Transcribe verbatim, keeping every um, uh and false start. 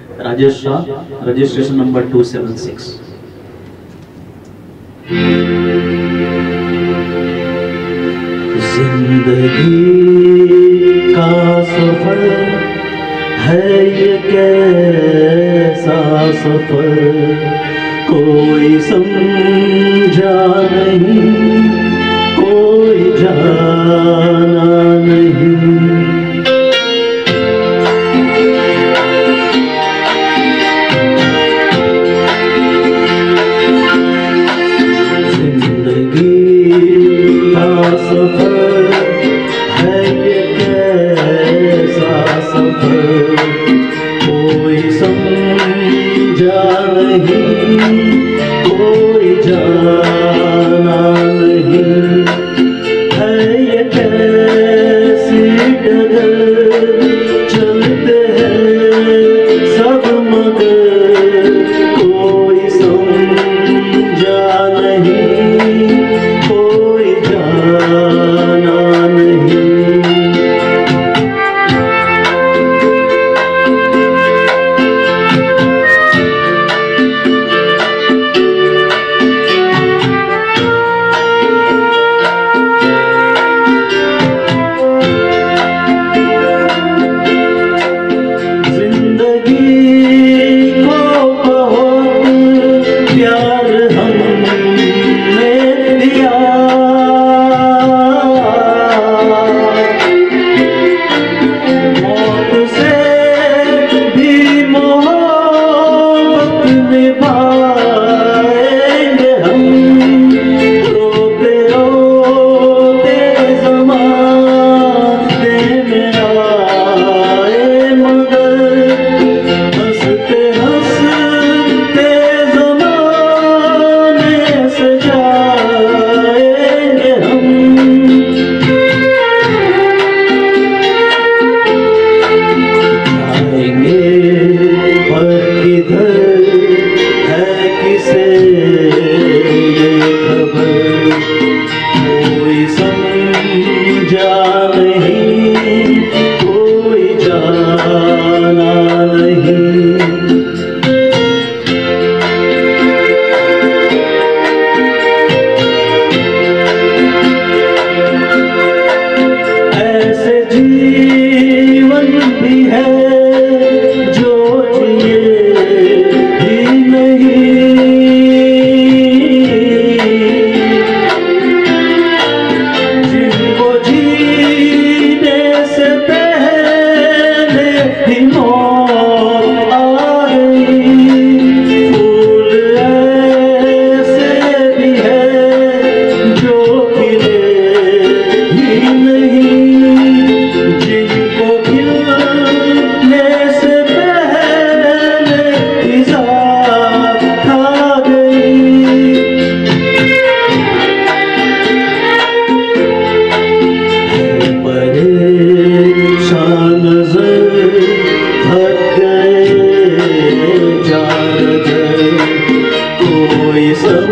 Rajesh Shah, registration number two seven six. जिंदगी का सफर है ये कैसा सफर, कोई समझा नहीं, कोई जाना नहीं। सफर है ये कैसा सफर, कोई समझा नहीं, कोई जाना नहीं। है ये कैसी डगर, चलते हैं सब मगर, कोई समझा नहीं, कोई जाना नहीं। जिंदगी को बहुत प्यार हमने दिया, मौत से भी मोहब्बत निभाएंगे हम। रोते रोते ज़माने में आए मगर, हंसते हंसते ज़माने से जाएंगे हम। जाएंगे पर किधर है किसे ये खबर, कोई समझा नहीं, कोई जाना नहीं। ऐसे जीवन भी है जो जिए ही नहीं, जिनको जीने से पहले ही मौत आ गई। फूल ऐसे भी है जो खिले ही नहीं, जिनको खिलने से पहले फिजा खा गई। परेशान नजर थक गए, जान गए, कोई सब